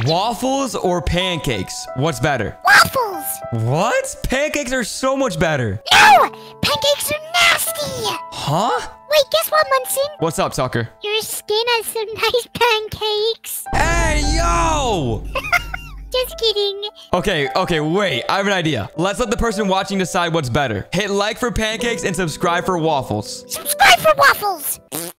Waffles or pancakes? What's better? Waffles. What? Pancakes are so much better. No, pancakes are nasty. Huh? Wait, guess what, Munson? What's up, Tucker? Your skin has some nice pancakes. Hey, yo! Just kidding. Okay, wait. I have an idea. Let's let the person watching decide what's better. Hit like for pancakes and subscribe for waffles. Subscribe for waffles.